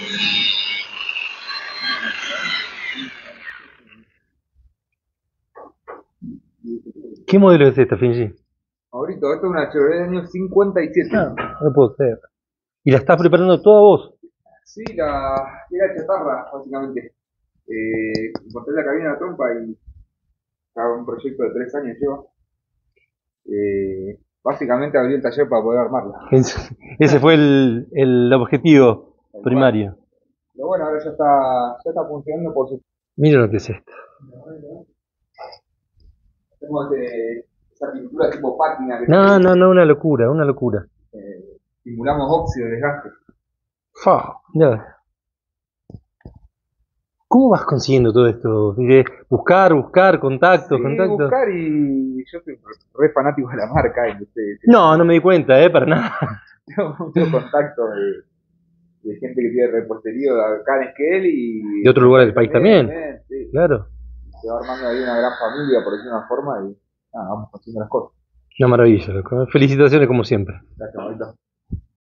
¿Qué modelo es esta, Finji? Ahorita, esto es una Chevrolet del año 57. No, no puedo creer. ¿Y la estás preparando toda vos? Sí, era chatarra, básicamente. Encontré la cabina de la trompa y estaba un proyecto de 3 años lleva. Básicamente abrí el taller para poder armarla. Ese fue el objetivo Tal cual. primario. Pero bueno, ahora ya está funcionando por su... Mira lo que es esto. Tenemos esa pintura tipo pátina que No, tiene. no, no, una locura, una locura. Simulamos óxido, desgaste. Fa, mirá. ¿Cómo vas consiguiendo todo esto? Buscar, contactos, Sí, contactos. buscar y yo soy re fanático de la marca y No, no me di cuenta, para nada. tengo mucho contacto de gente que tiene repostería acá en Esquel y De otro lugar del país también, también, sí. claro. Se va armando ahí una gran familia, por decir una forma, y nada, vamos haciendo las cosas. Una maravilla, loco. Felicitaciones como siempre. Gracias, Maurito.